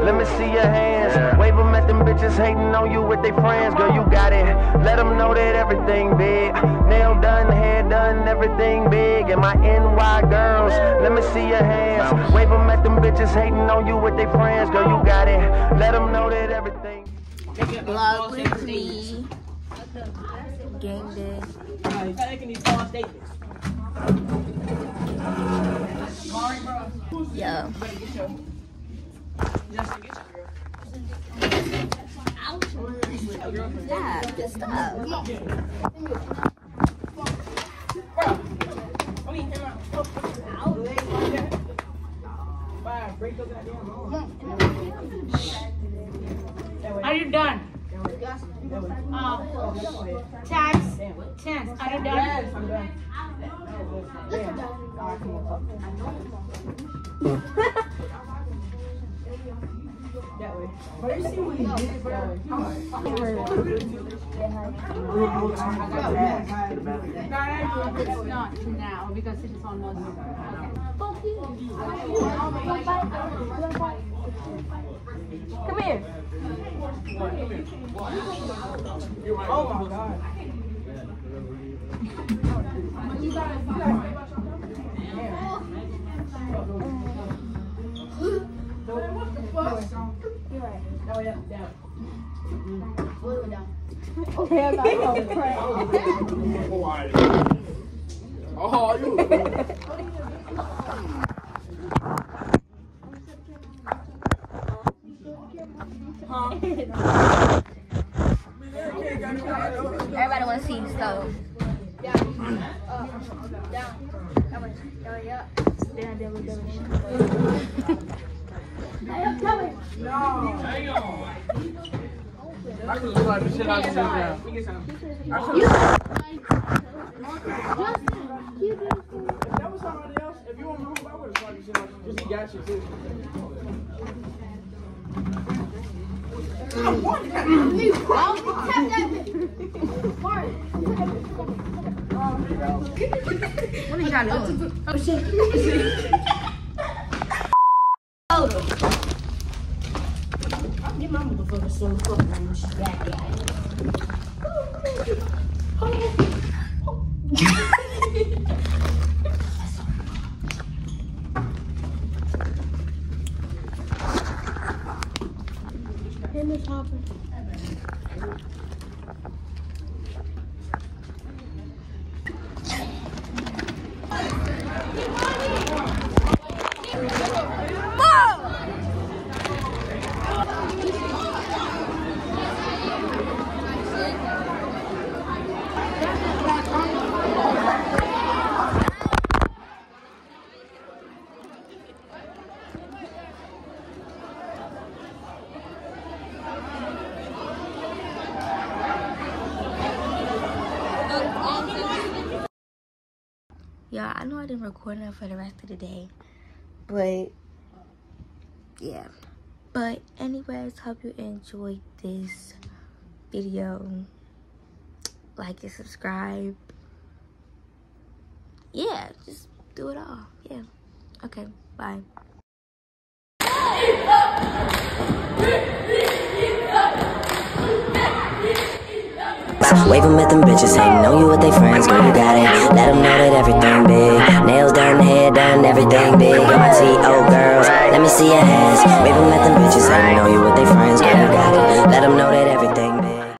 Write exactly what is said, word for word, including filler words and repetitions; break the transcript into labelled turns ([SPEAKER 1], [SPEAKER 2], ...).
[SPEAKER 1] Let me see your hands. Wave them at them bitches hating on you with their friends. Girl, you got it. Let them know that everything big. Nail done, hair done, everything big. And my N Y girls, let me see your hands. Wave them at them bitches hating on you with their friends. Girl, you got it. Let them know that everything.
[SPEAKER 2] Vlog with me. Game day. Yo. Yeah, good stuff.
[SPEAKER 3] Are you done? Um, Chance, Chance, are you done? Yes, I'm done. That way. But you see what he did, bro? It's not now because it's almost okay. Come here. Oh my God. You got it. What the fuck? You're right. No, yeah, down. Blue down. Okay, I'm not going to pray. Oh, you.
[SPEAKER 2] Everybody want to see the stove.
[SPEAKER 3] Down. Uh, down. That way. That way, yeah. Down, down, down. No. Hang on. I could look like the shit out of you. I could look If that was somebody else, if you want to move, I would have tried the shit out of you. Just got you too. What
[SPEAKER 2] are you trying to do? Oh shit.
[SPEAKER 3] I'll get my motherfucker so fucking when she's back at Hey, Miss Hopper.
[SPEAKER 2] Yeah, I know I didn't record enough for the rest of the day, but yeah. But anyways, hope you enjoyed this video. Like and subscribe. Yeah, just do it all. Yeah. Okay, bye.
[SPEAKER 4] Wave them at them bitches hating on you with they friends, girl, you got it. Let them know that everything big. Nails done, hair done, everything big. On my T O girls, let me see your hands. Wave them at